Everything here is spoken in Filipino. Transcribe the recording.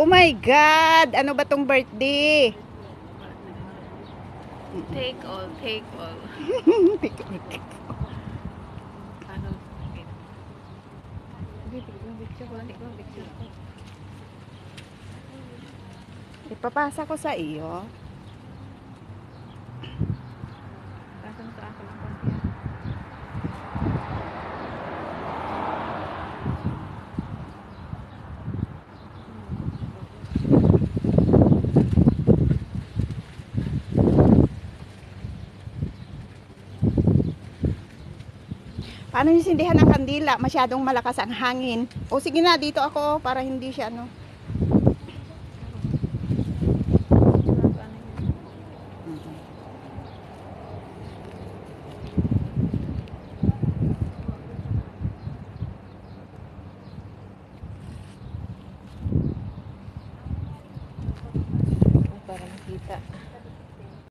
Oh my God! Ano ba tong birthday? Take all, take all. Ano? Ipapasa ko sa iyo. Pasang sa ako ng konti. Paano yung sindihan ng kandila? Masyadong malakas ang hangin. O sige na, dito ako para hindi siya ano. Para makita.